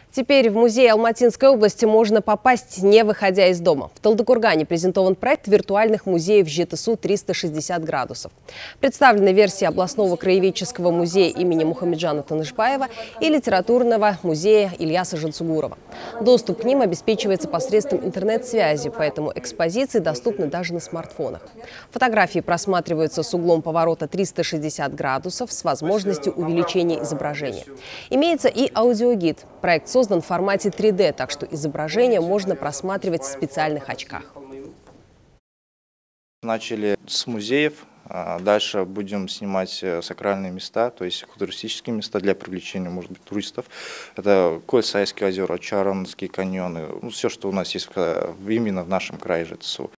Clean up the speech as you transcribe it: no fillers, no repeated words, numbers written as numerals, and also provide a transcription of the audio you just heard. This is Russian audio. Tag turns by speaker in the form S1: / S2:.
S1: Теперь в музей Алматинской области можно попасть, не выходя из дома. В Талдыкургане презентован проект виртуальных музеев ЖТСУ 360 градусов. Представлены версии областного краеведческого музея имени Мухамеджана Танышбаева и литературного музея Ильяса Жансугурова. Доступ к ним обеспечивается посредством интернет-связи, поэтому экспозиции доступны даже на смартфонах. Фотографии просматриваются с углом поворота 360 градусов с возможностью увеличения изображения. Имеется и аудиогид. Проект создан в формате 3D, так что изображение можно просматривать в специальных очках.
S2: Начали с музеев, дальше будем снимать сакральные места, то есть туристические места для привлечения, может быть, туристов. Это Кольсайские озера, Чаранские каньоны, все, что у нас есть именно в нашем крае ЖТСУ.